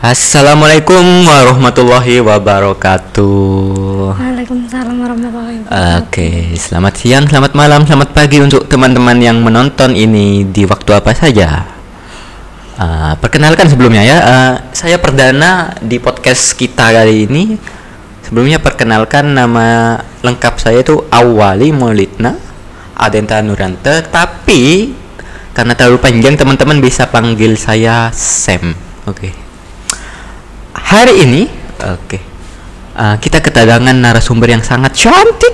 Assalamualaikum warahmatullahi wabarakatuh. Waalaikumsalam warahmatullahi wabarakatuh. Oke, selamat siang, selamat malam, selamat pagi untuk teman-teman yang menonton ini di waktu apa saja. Perkenalkan sebelumnya ya, saya perdana di podcast kita kali ini. Sebelumnya perkenalkan, nama lengkap saya itu Awali Maulidna Adenta Nuranta, tapi karena terlalu panjang teman-teman bisa panggil saya Sam. Oke. Hari ini, kita kedatangan narasumber yang sangat cantik.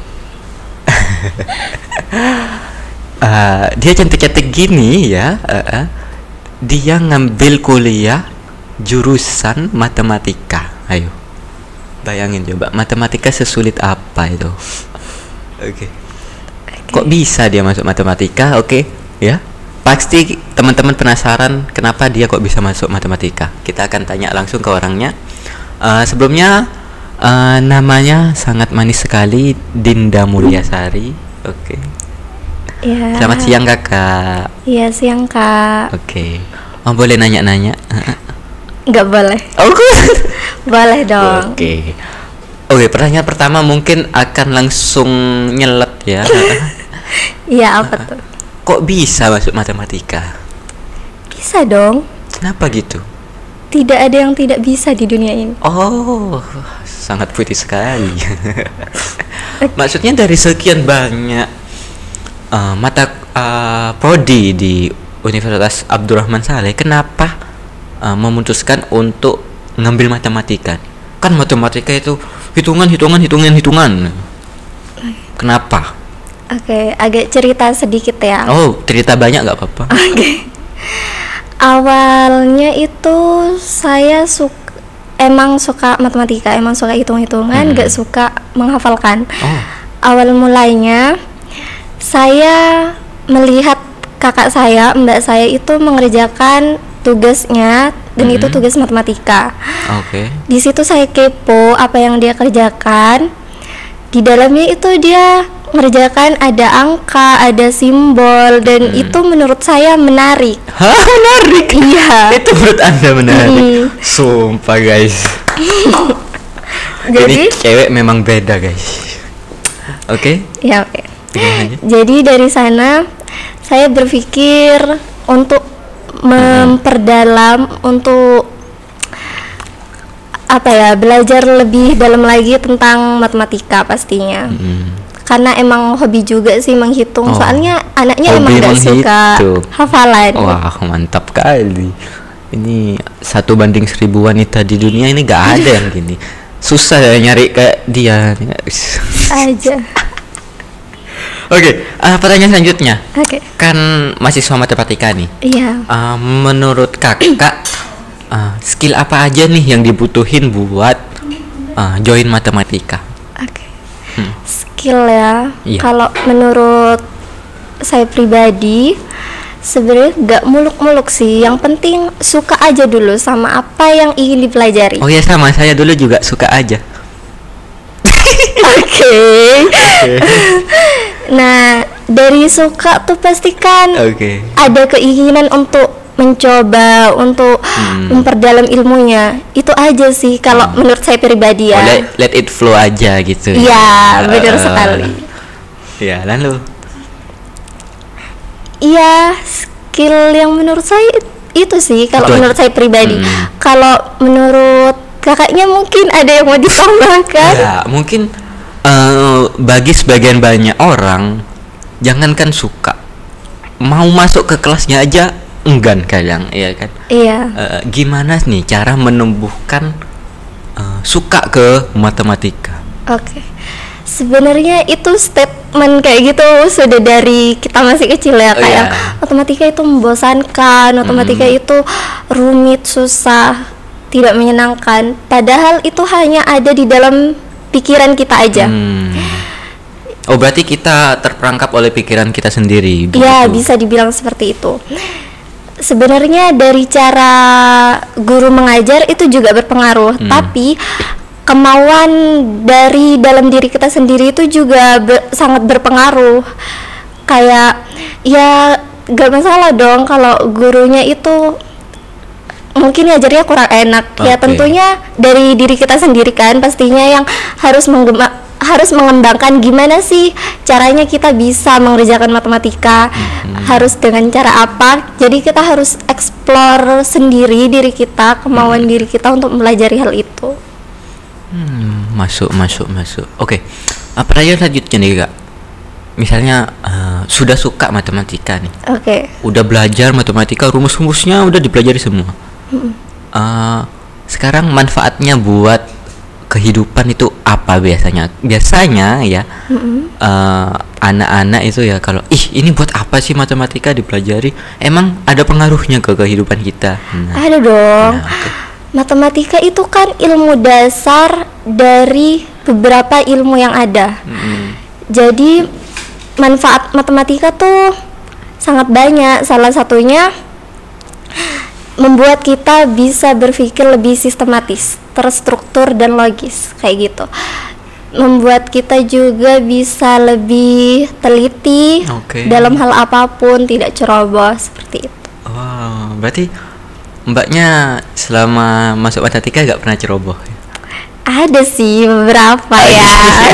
Dia cantik-cantik gini ya. Dia ngambil kuliah jurusan matematika. Ayo, bayangin coba, matematika sesulit apa itu? Oke. Kok bisa dia masuk matematika? Oke, ya. Pasti teman-teman penasaran kenapa dia kok bisa masuk matematika. Kita akan tanya langsung ke orangnya. Sebelumnya namanya sangat manis sekali, Dinda Mulyasari. Oke. Ya. Selamat siang kakak. Iya, siang kak. Oke. Oh, boleh nanya-nanya? Nggak boleh. Oh, Boleh dong. Oke. Oke, pertanyaan pertama mungkin akan langsung nyelet ya. Iya, apa tuh? Kok bisa masuk matematika? Bisa dong. Kenapa gitu? Tidak ada yang tidak bisa di dunia ini. Oh, sangat putih sekali. Maksudnya dari sekian banyak mata prodi di Universitas Abdurrahman Saleh, kenapa memutuskan untuk ngambil matematika? Kan matematika itu hitungan. Kenapa? Oke, agak cerita sedikit ya. Oh, cerita banyak nggak apa-apa. Oke. Awalnya itu saya emang suka matematika, emang suka hitung-hitungan, nggak suka menghafalkan. Oh. Awal mulainya saya melihat kakak saya, mbak saya itu mengerjakan tugasnya dan itu tugas matematika. Oke. Di situ saya kepo apa yang dia kerjakan. Di dalamnya itu dia mengerjakan ada angka, ada simbol, dan itu menurut saya menarik. Hah, menarik? Iya. Itu menurut Anda menarik? Sumpah guys. Ini Jadi cewek memang beda guys. Oke. ya oke. Gimana? Jadi dari sana saya berpikir untuk memperdalam, untuk belajar lebih dalam lagi tentang matematika pastinya. Karena emang hobi juga sih menghitung. Soalnya anaknya emang gak suka hafalan. Wah, mantap kali. Ini 1:1000 wanita di dunia ini gak ada yang gini. Susah ya nyari kayak dia. Aja. Oke, pertanyaan selanjutnya. Oke. Kan mahasiswa matematika nih. Iya. Menurut kakak, skill apa aja nih yang dibutuhin buat join matematika? Oke. Skill ya. Iya. Kalau menurut saya pribadi sebenarnya nggak muluk-muluk sih. Yang penting suka aja dulu sama apa yang ingin dipelajari. Oh ya, sama saya dulu juga suka aja. Oke. Nah, dari suka tuh pastikan ada keinginan untuk mencoba, untuk memperdalam ilmunya. Itu aja sih kalau menurut saya pribadi ya. Let it flow aja gitu. Iya, benar sekali. Ya, lalu Iya, skill yang menurut saya itu sih kalau Itu menurut aja. saya pribadi. Kalau menurut kakaknya mungkin ada yang mau ditambahkan? ya mungkin bagi sebagian banyak orang, jangankan suka, mau masuk ke kelasnya aja enggan kadang, ya kan? Iya. Gimana nih cara menumbuhkan suka ke matematika? Oke. Sebenarnya itu statement kayak gitu sudah dari kita masih kecil ya, kayak matematika itu membosankan, matematika itu rumit, susah, tidak menyenangkan. Padahal itu hanya ada di dalam pikiran kita aja. Oh, berarti kita terperangkap oleh pikiran kita sendiri. Iya, bisa dibilang seperti itu. Sebenarnya dari cara guru mengajar itu juga berpengaruh, tapi kemauan dari dalam diri kita sendiri itu juga sangat berpengaruh. Kayak ya gak masalah dong kalau gurunya itu mungkin ngajarnya kurang enak. Ya tentunya dari diri kita sendiri kan pastinya yang harus mengembangkan gimana sih caranya kita bisa mengerjakan matematika, harus dengan cara apa. Jadi kita harus explore sendiri diri kita, kemauan diri kita untuk mempelajari hal itu. Masuk. Oke. Pertanyaan selanjutnya nih Kak. Misalnya sudah suka matematika nih. Udah belajar matematika, rumus-rumusnya udah dipelajari semua. Sekarang manfaatnya buat kehidupan itu apa biasanya? Biasanya ya anak-anak itu ya kalau ini buat apa sih matematika dipelajari? Emang ada pengaruhnya ke kehidupan kita? Ada dong. Matematika itu kan ilmu dasar dari beberapa ilmu yang ada. Jadi manfaat matematika tuh sangat banyak. Salah satunya membuat kita bisa berpikir lebih sistematis, terstruktur dan logis kayak gitu. Membuat kita juga bisa lebih teliti dalam hal apapun, tidak ceroboh seperti itu. Berarti Mbaknya selama masuk matematika gak pernah ceroboh? Ada sih beberapa ya.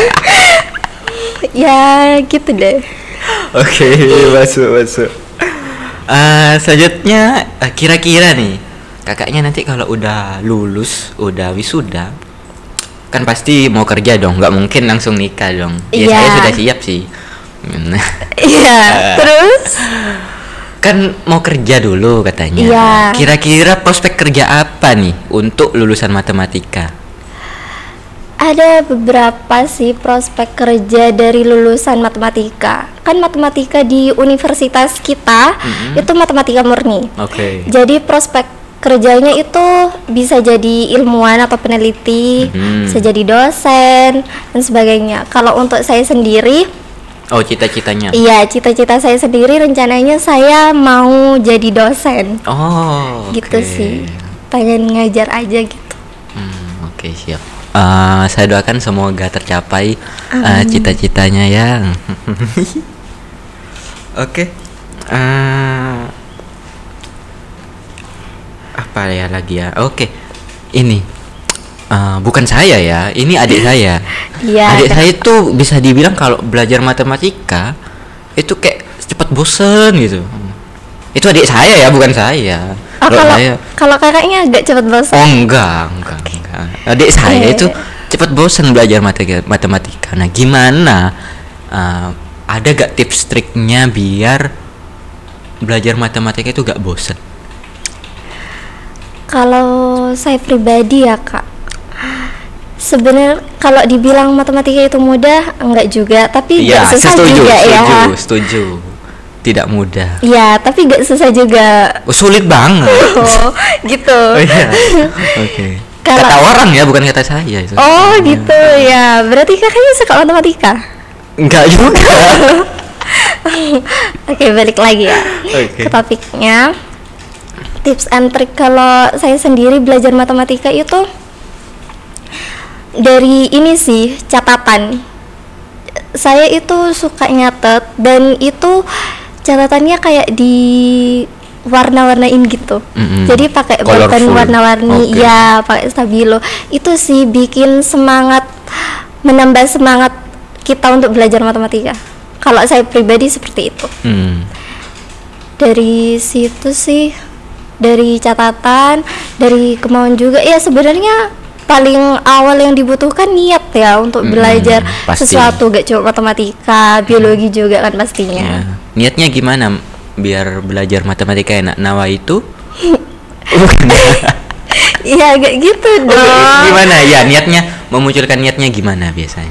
Ya gitu deh. Oke, masuk. Selanjutnya kira-kira nih kakaknya nanti kalau udah lulus, udah wisuda, kan pasti mau kerja dong, nggak mungkin langsung nikah dong. Ya saya sudah siap sih. Iya. Terus? Kan mau kerja dulu katanya. Iya. Kira-kira prospek kerja apa nih untuk lulusan matematika? Ada beberapa sih prospek kerja dari lulusan matematika. Kan matematika di universitas kita itu matematika murni. Jadi prospek kerjanya itu bisa jadi ilmuwan atau peneliti, bisa jadi dosen dan sebagainya. Kalau untuk saya sendiri, cita-citanya? Iya, cita-cita saya sendiri rencananya saya mau jadi dosen. Gitu sih. Pengen ngajar aja gitu. Siap. Saya doakan semoga tercapai cita-citanya ya. Apa ya lagi ya? Ini bukan saya ya, ini adik saya. Adik saya itu bisa dibilang kalau belajar matematika itu kayak cepat bosen gitu. Itu adik saya ya, bukan saya. Kalau kakaknya agak cepat bosan? Enggak. Adik saya itu cepat bosan belajar matematika. Nah, gimana? Ada gak tips triknya biar belajar matematika itu gak bosan? Kalau saya pribadi ya Kak, sebenarnya kalau dibilang matematika itu mudah, enggak juga, tapi gak susah juga ya. Setuju. Tidak mudah. Ya, tapi gak susah juga. Sulit banget. Gitu. Kata orang ya, bukan kata saya itu. Gitu ya. Berarti kakaknya suka matematika? Enggak juga. Balik lagi ya ke topiknya. Tips and trik kalau saya sendiri belajar matematika itu dari ini sih, catatan. Saya itu suka nyatet dan itu catatannya kayak di warna-warnain gitu. Jadi pakai bolpen warna-warni, pakai stabilo. Itu sih bikin semangat, menambah semangat kita untuk belajar matematika. Kalau saya pribadi seperti itu. Dari situ sih, dari catatan, dari kemauan juga. Ya sebenarnya paling awal yang dibutuhkan niat ya untuk belajar sesuatu, gak cuma matematika, biologi juga kan pastinya. Niatnya gimana biar belajar matematika enak? Nawa itu? Iya gak gitu dong. Gimana ya niatnya, memunculkan niatnya gimana biasanya?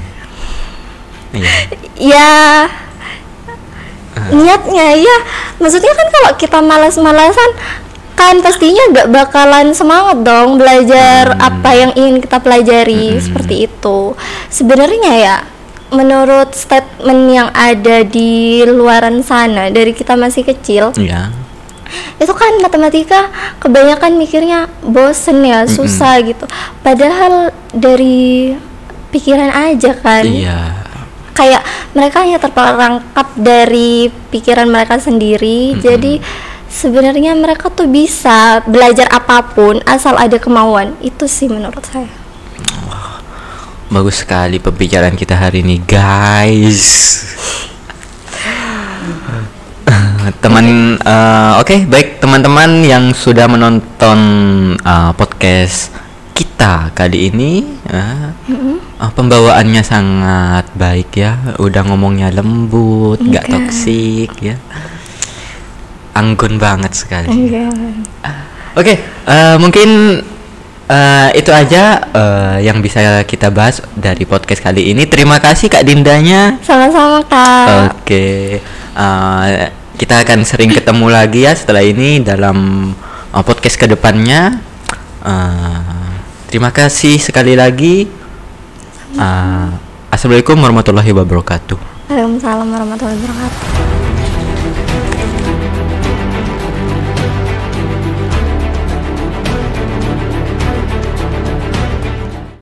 Niatnya ya, maksudnya kan kalau kita malas-malasan kan pastinya gak bakalan semangat dong belajar apa yang ingin kita pelajari. Seperti itu sebenarnya ya, menurut statement yang ada di luaran sana dari kita masih kecil, itu kan matematika kebanyakan mikirnya bosen ya, susah gitu, padahal dari pikiran aja kan. Kayak mereka hanya terperangkap dari pikiran mereka sendiri. Jadi sebenarnya mereka tuh bisa belajar apapun asal ada kemauan. Itu sih menurut saya. Bagus sekali pembicaraan kita hari ini, guys. Oke, baik teman-teman yang sudah menonton podcast kita kali ini, pembawaannya sangat baik ya, udah ngomongnya lembut, nggak toksik ya, anggun banget sekali. Oke, mungkin itu aja yang bisa kita bahas dari podcast kali ini. Terima kasih Kak Dindanya. Sama-sama Kak. Oke, kita akan sering ketemu lagi ya setelah ini dalam podcast kedepannya. Terima kasih sekali lagi. Assalamualaikum warahmatullahi wabarakatuh. Waalaikumsalam warahmatullahi wabarakatuh.